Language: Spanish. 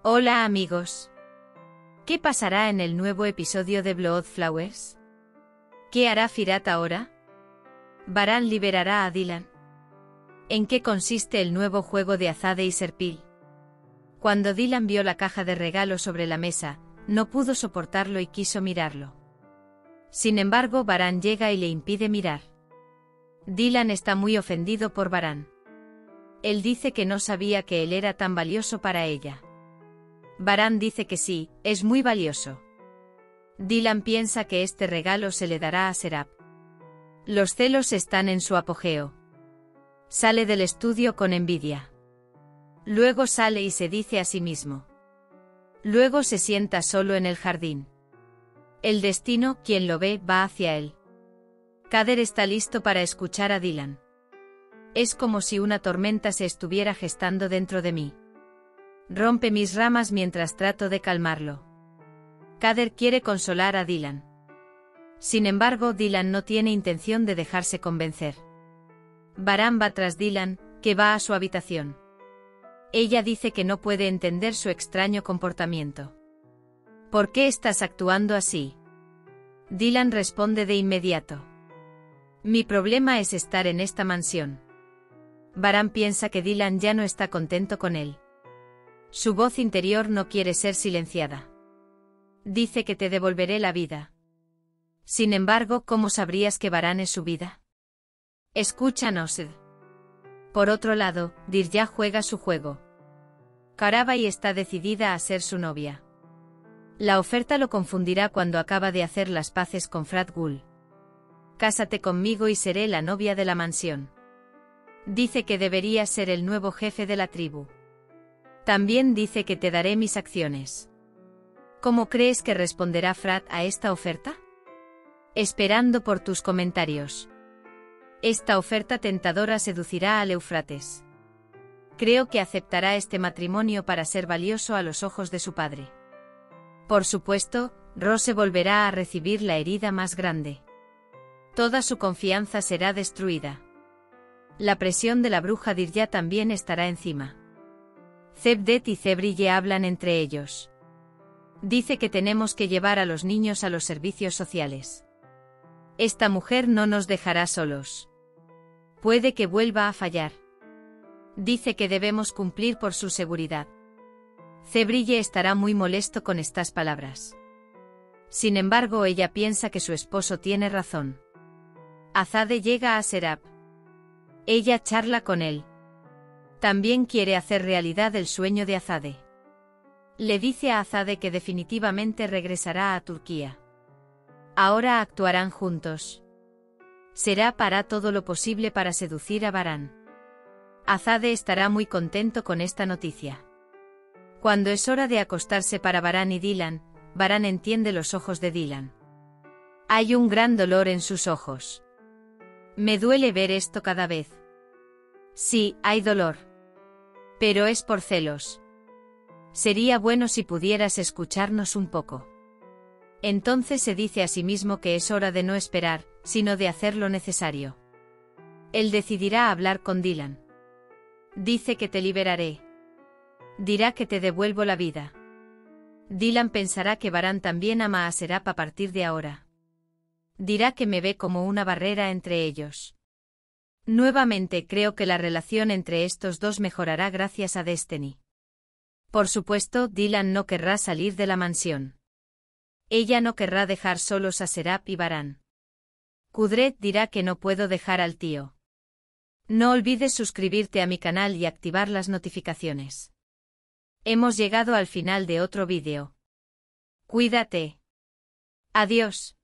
Hola amigos. ¿Qué pasará en el nuevo episodio de Bloodflowers? ¿Qué hará Firat ahora? ¿Varán liberará a Dylan? ¿En qué consiste el nuevo juego de Azade y Serpil? Cuando Dylan vio la caja de regalo sobre la mesa, no pudo soportarlo y quiso mirarlo. Sin embargo, Varán llega y le impide mirar. Dylan está muy ofendido por Varán. Él dice que no sabía que él era tan valioso para ella. Varán dice que sí, es muy valioso. Dylan piensa que este regalo se le dará a Serap. Los celos están en su apogeo. Sale del estudio con envidia. Luego sale y se dice a sí mismo. Luego se sienta solo en el jardín. El destino, quien lo ve, va hacia él. Kader está listo para escuchar a Dylan. Es como si una tormenta se estuviera gestando dentro de mí. Rompe mis ramas mientras trato de calmarlo. Kader quiere consolar a Dylan. Sin embargo, Dylan no tiene intención de dejarse convencer. Varán va tras Dylan, que va a su habitación. Ella dice que no puede entender su extraño comportamiento. ¿Por qué estás actuando así? Dylan responde de inmediato. Mi problema es estar en esta mansión. Varán piensa que Dylan ya no está contento con él. Su voz interior no quiere ser silenciada. Dice que te devolveré la vida. Sin embargo, ¿cómo sabrías que Varán es su vida? Escúchanos. Por otro lado, Dirya juega su juego. Karabai está decidida a ser su novia. La oferta lo confundirá cuando acaba de hacer las paces con Frat Gul. Cásate conmigo y seré la novia de la mansión. Dice que deberías ser el nuevo jefe de la tribu. También dice que te daré mis acciones. ¿Cómo crees que responderá Frat a esta oferta? Esperando por tus comentarios. Esta oferta tentadora seducirá al Éufrates. Creo que aceptará este matrimonio para ser valioso a los ojos de su padre. Por supuesto, Rose volverá a recibir la herida más grande. Toda su confianza será destruida. La presión de la bruja Dirya también estará encima. Zebdet y Zebrille hablan entre ellos. Dice que tenemos que llevar a los niños a los servicios sociales. Esta mujer no nos dejará solos. Puede que vuelva a fallar. Dice que debemos cumplir por su seguridad. Zebrille estará muy molesto con estas palabras. Sin embargo, ella piensa que su esposo tiene razón. Azade llega a Serap. Ella charla con él. También quiere hacer realidad el sueño de Azade. Le dice a Azade que definitivamente regresará a Turquía. Ahora actuarán juntos. Serap hará todo lo posible para seducir a Varán. Azade estará muy contento con esta noticia. Cuando es hora de acostarse para Varán y Dylan, Varán entiende los ojos de Dylan. Hay un gran dolor en sus ojos. Me duele ver esto cada vez. Sí, hay dolor. Pero es por celos. Sería bueno si pudieras escucharnos un poco. Entonces se dice a sí mismo que es hora de no esperar, sino de hacer lo necesario. Él decidirá hablar con Dylan. Dice que te liberaré. Dirá que te devuelvo la vida. Dylan pensará que Varán también ama a Serap a partir de ahora. Dirá que me ve como una barrera entre ellos. Nuevamente creo que la relación entre estos dos mejorará gracias a Destiny. Por supuesto, Dylan no querrá salir de la mansión. Ella no querrá dejar solos a Serap y Varán. Kudret dirá que no puedo dejar al tío. No olvides suscribirte a mi canal y activar las notificaciones. Hemos llegado al final de otro vídeo. Cuídate. Adiós.